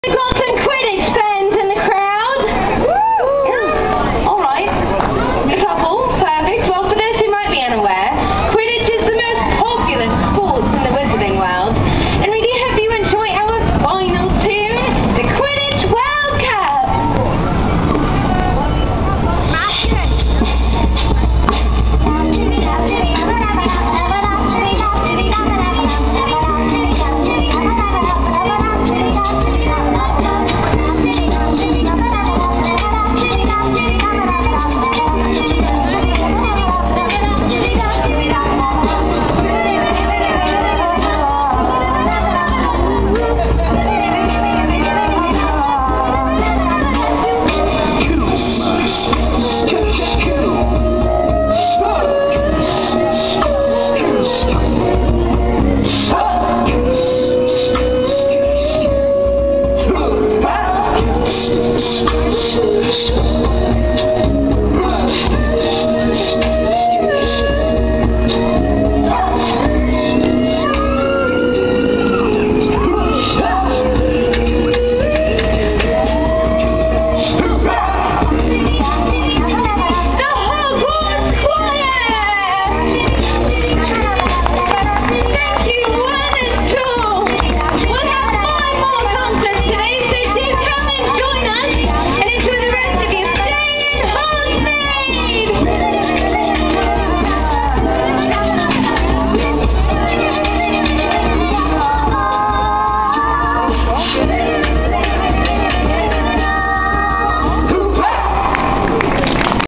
We've got some Quidditch fans in the crowd. Woo! Alright. A couple. Perfect. Well, for those who might be unaware, Quidditch is the most popular sport in the Wizarding world. And we do hope you enjoy our final tune, the Quidditch World Cup. Yes.